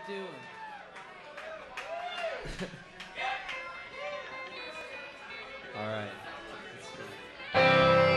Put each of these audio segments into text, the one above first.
doing? All right. Let's see.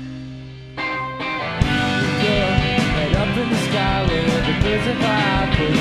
Birds of fire,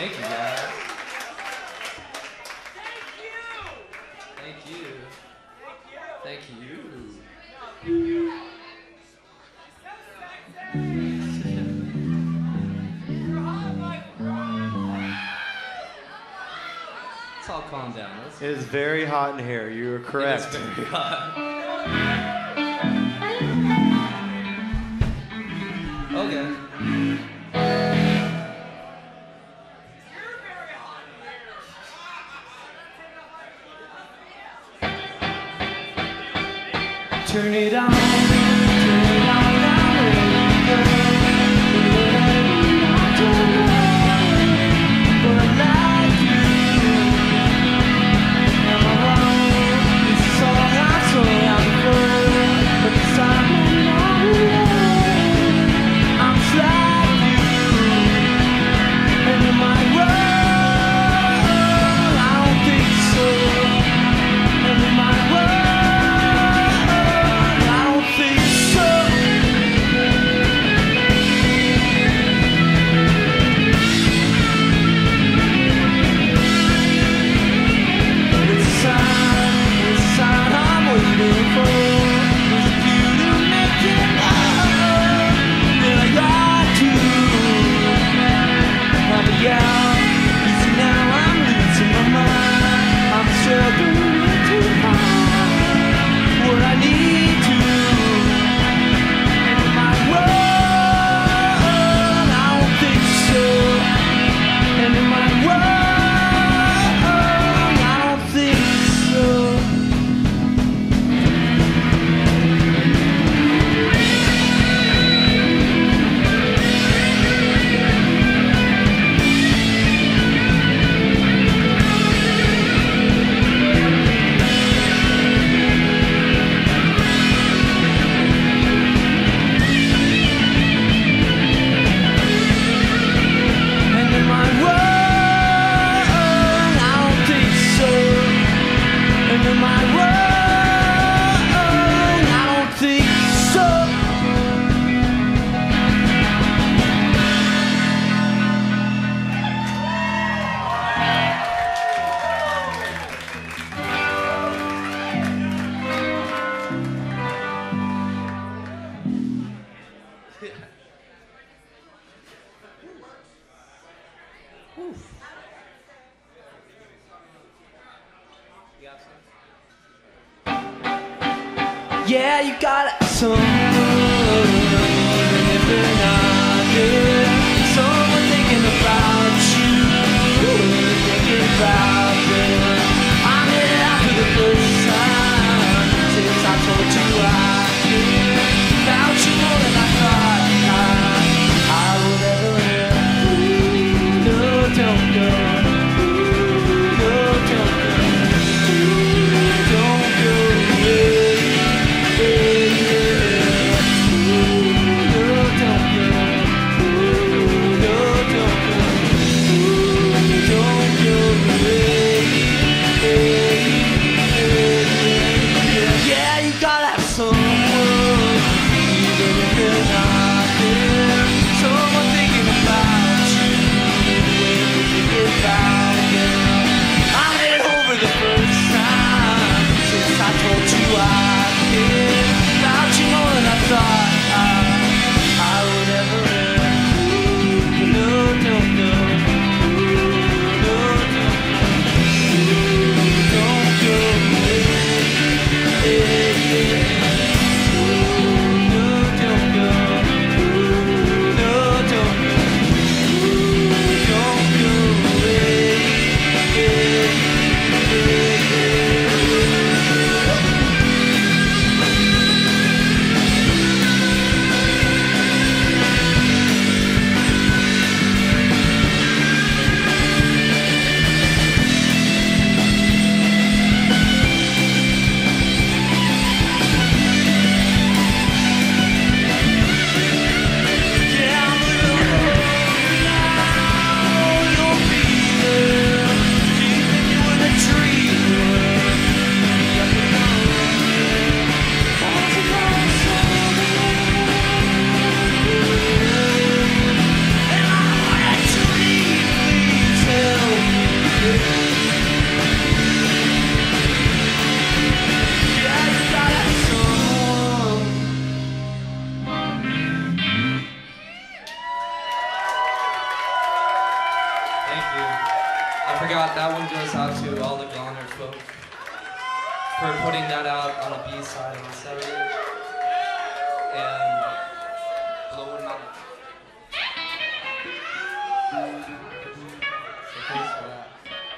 Thank you, guys. Thank you. Thank you. Let's all calm down. It is very hot in here. You are correct. It is very hot. Okay. Turn it on, turn it on now. But I like you. Am I wrong? This is all I saw before. But this time I'm not alone. I'm just like you. And in my world, I don't think so. And in my world, yeah, you got someone living out there. Someone thinking about you, thinking about them. I'm headed out for the first time since I told you I care about you more than I thought I would ever. No, don't go. No, don't go. Don't go away. No, don't go. I forgot that one goes out to all the Goner folk for putting that out on the B-side on Saturday. And blowing up. So thanks for that.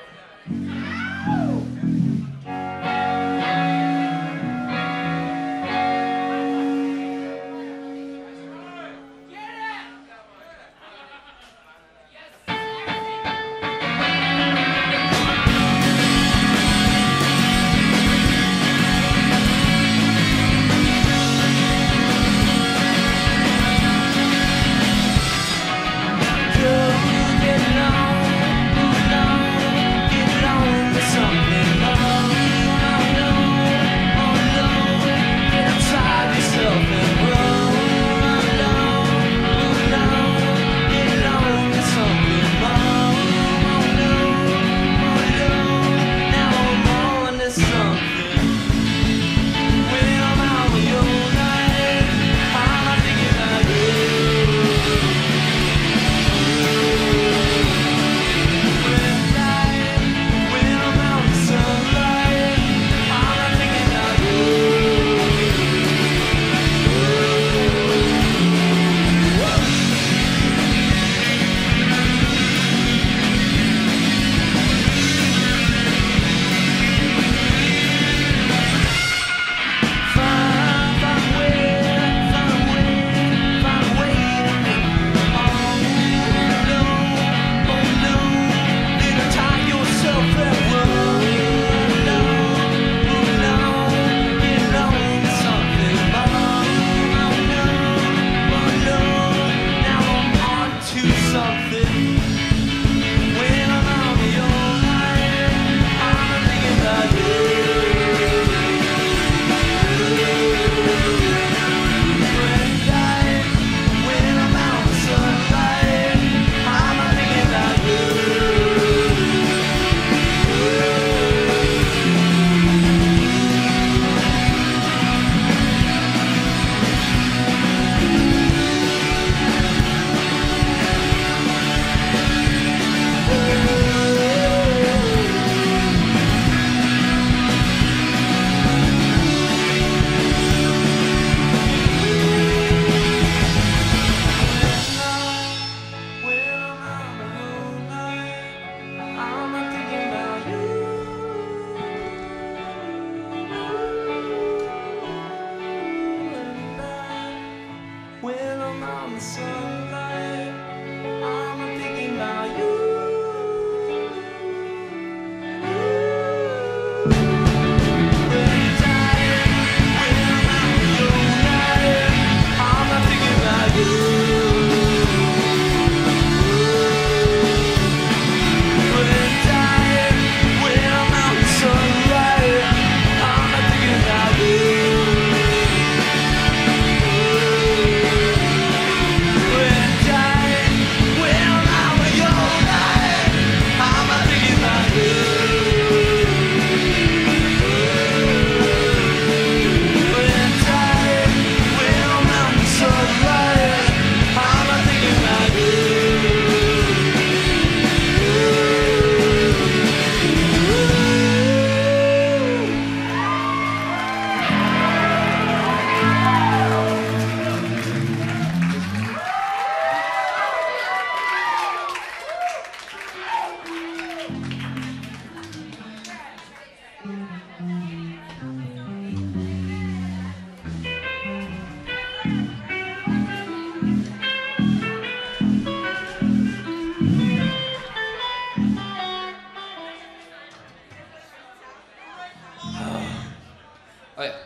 Oh yeah.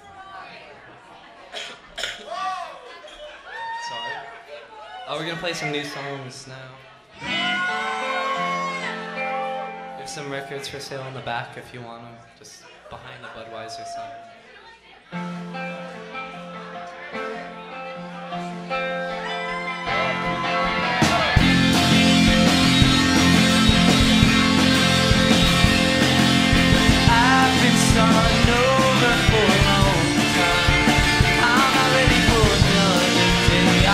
Sorry. Oh, we're gonna play some new songs now. There's some records for sale in the back if you want them, just behind the Budweiser sign.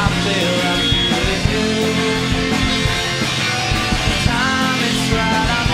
Time is right.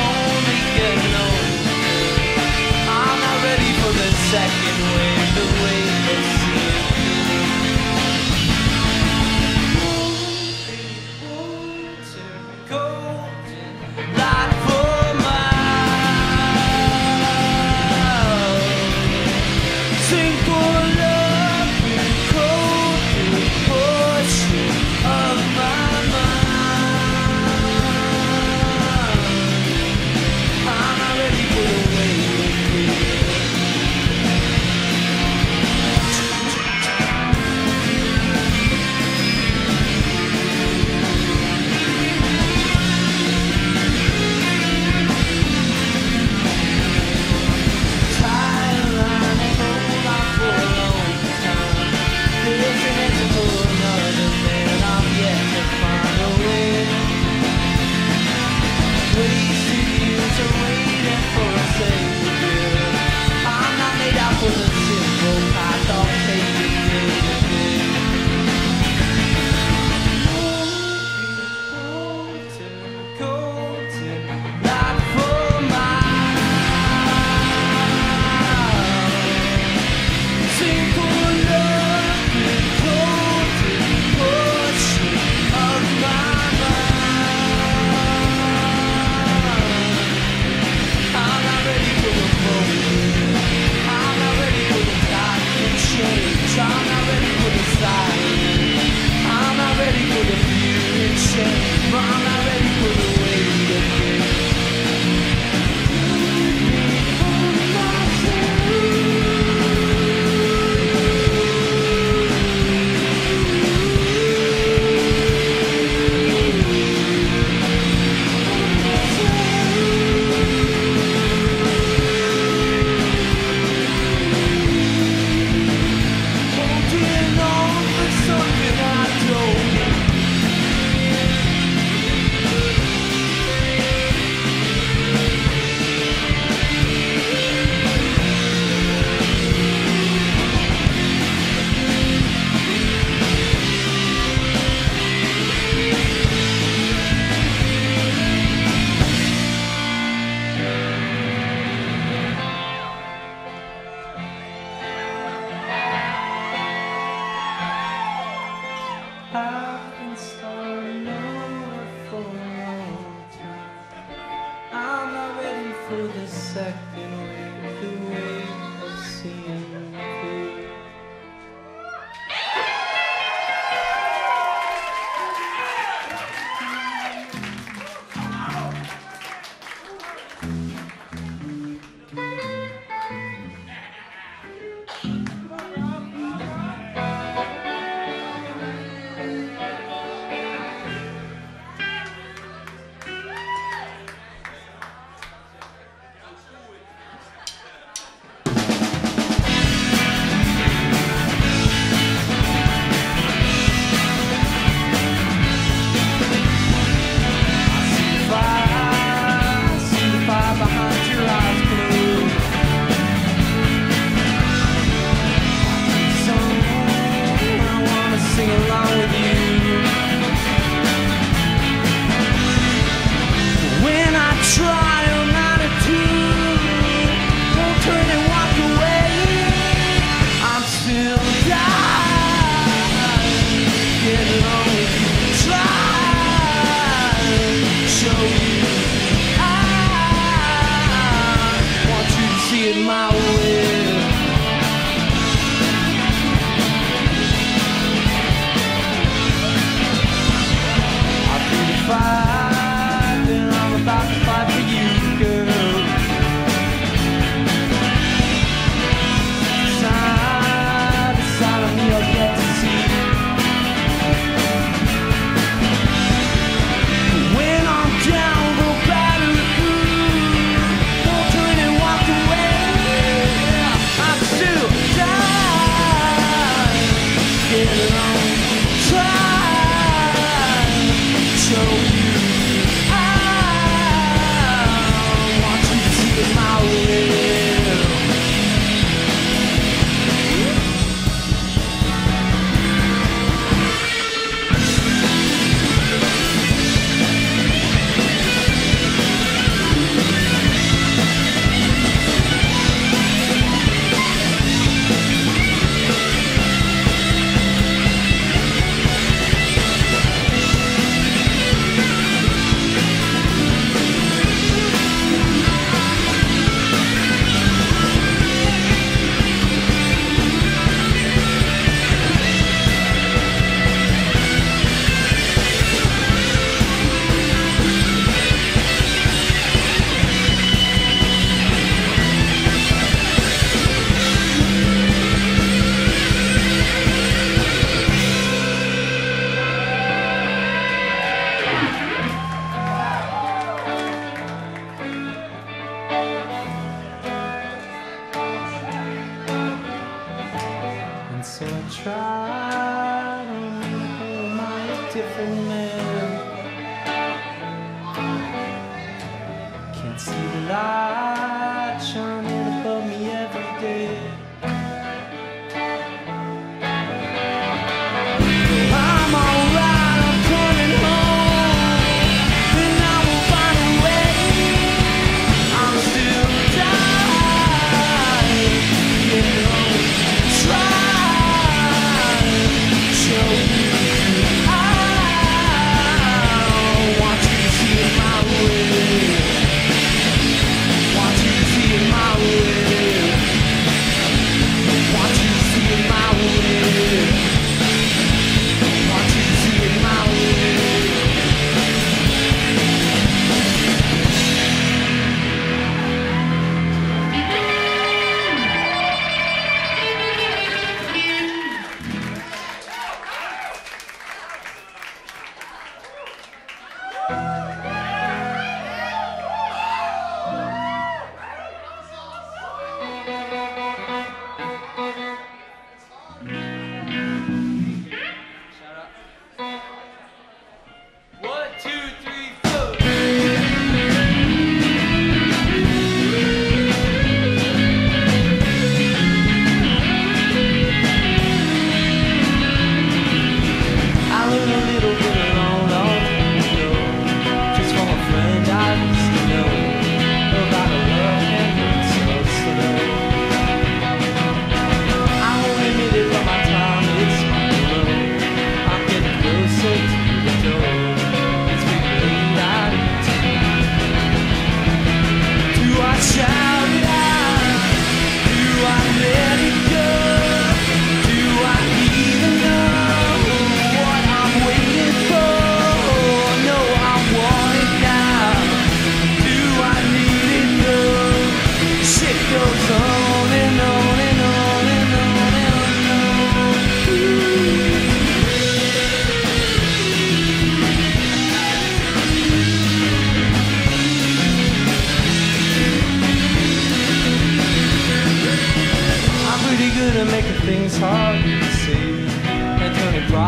for the second wave, the wave of seeing clear.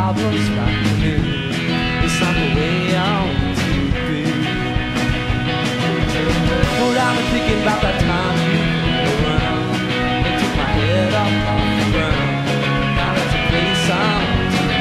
problems back to me. It's not the way I want to be. But I've been thinking about that time you came around and took my head off the ground. Now that's a place I want to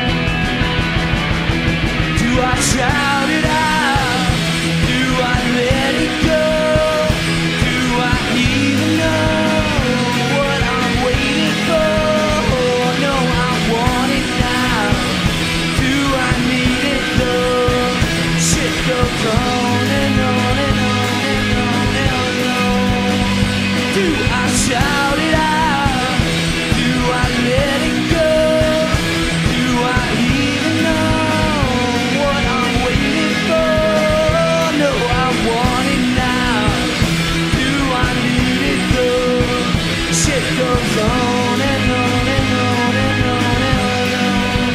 be. Do I shout it out? Do I let it go? Do I even know what I'm waiting for? No, I want it now. Do I need it though? Shit goes on and on and on and on and on. Do I shout it out? Do I let it go? Do I even know what I'm waiting for? No, I want it now. Do I need it though? Shit goes on and on and on and on and on.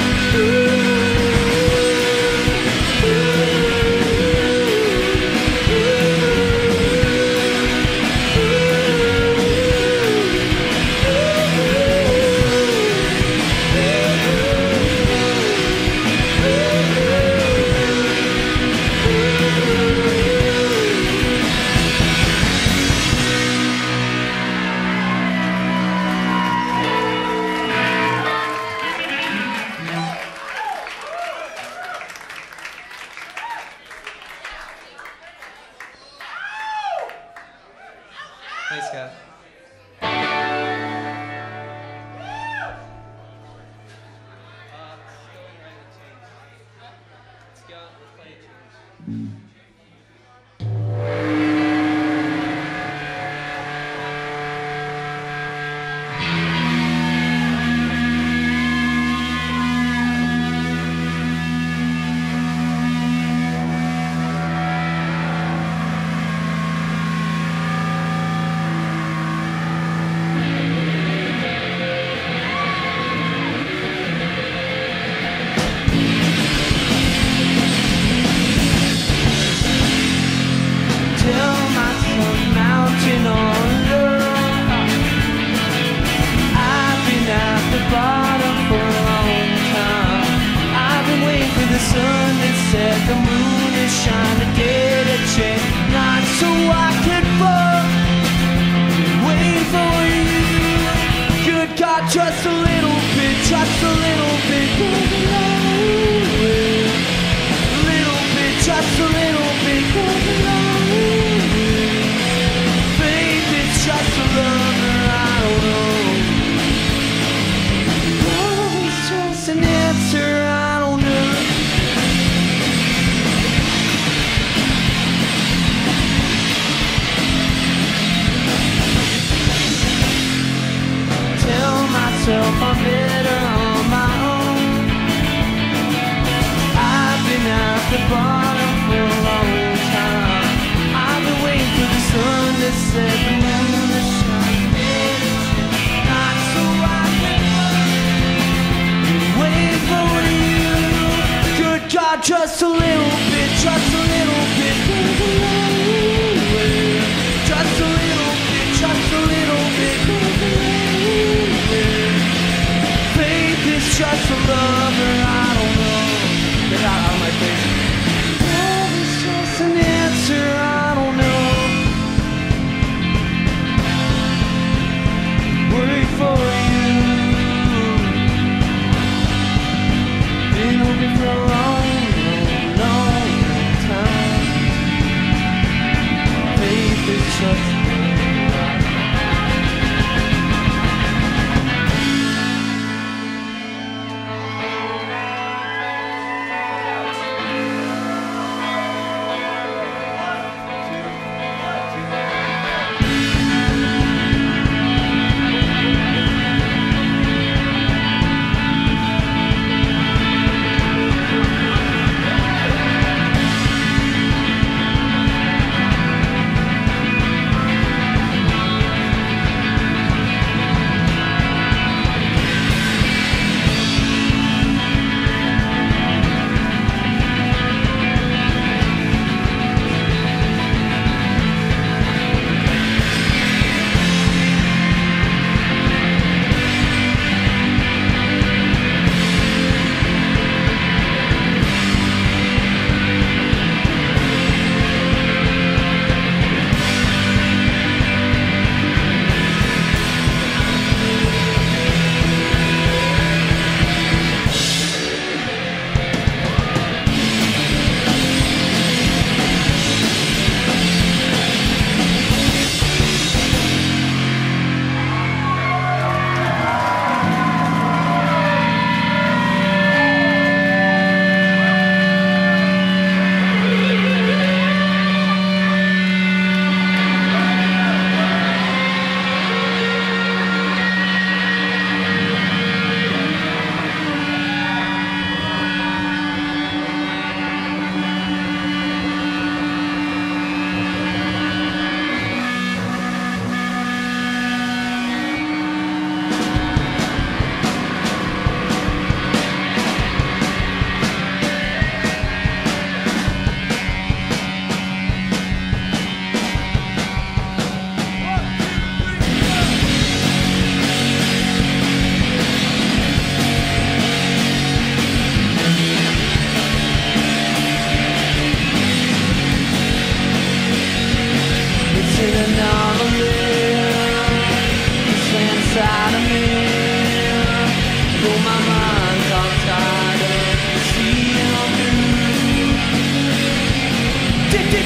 Thanks, guys. The moon is shining, did a check, not so I could fall. Wait for you. Good God, just a little bit, just a little bit. A little bit, just a little bit. Faith is just a lover, I don't know. Love is just an answer, I don't know. I'm better on my own.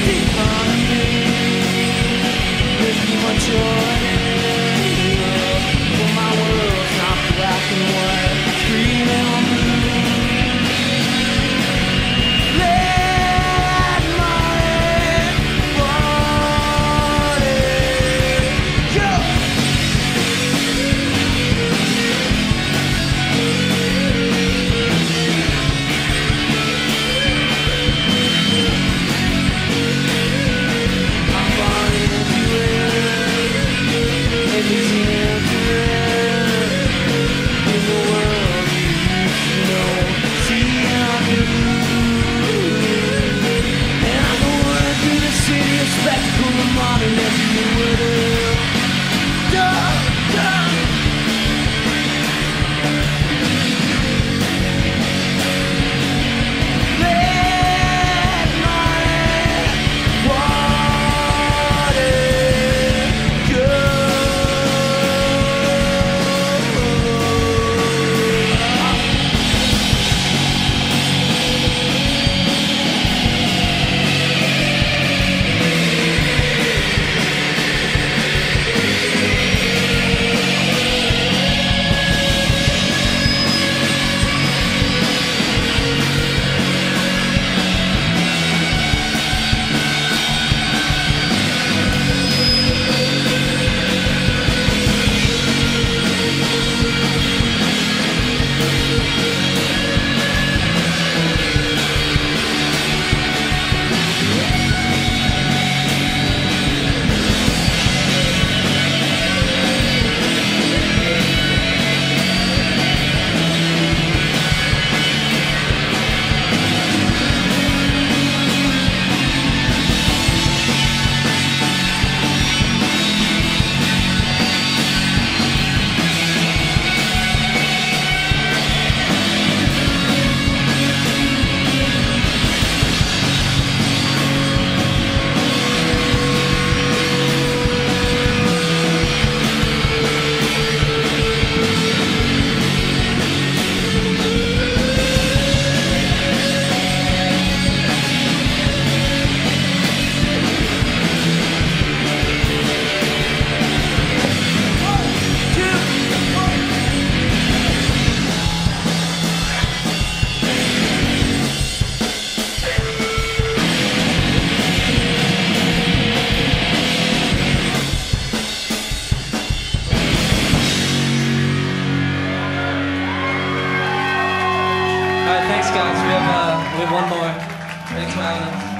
We have one more. Thanks for having us.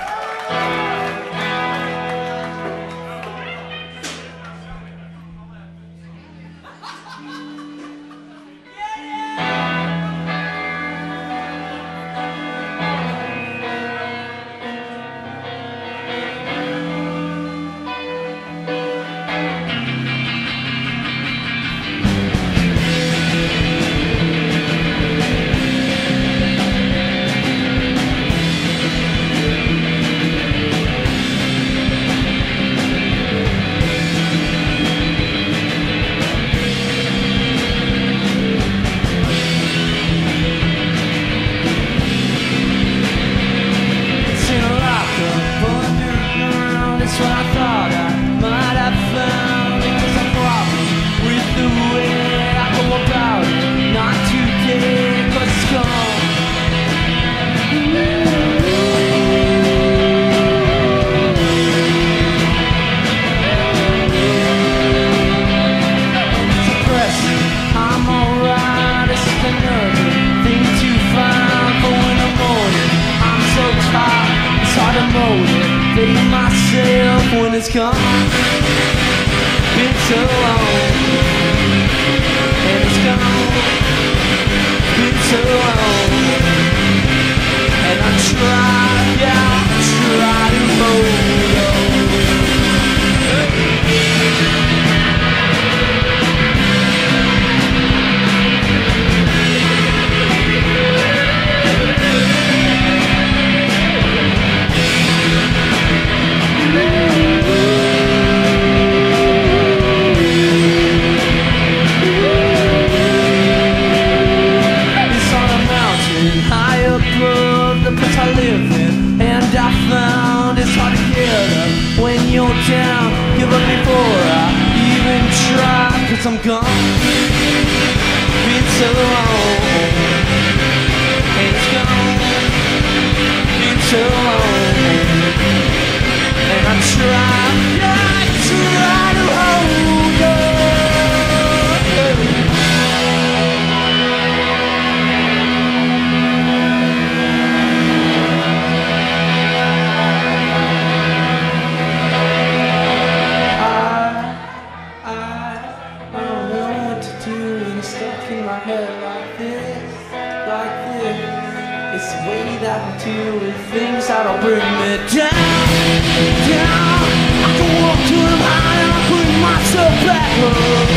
When it's gone, been so long, and it's gone, been so long, and I try to hold on. down, give up before I even try. Cause I'm gone, been so long, and it's gone, been so long. And I try to hold you. In my head like this. It's the way that I deal with things that'll bring me down. I can walk to them high and I'm putting myself back up.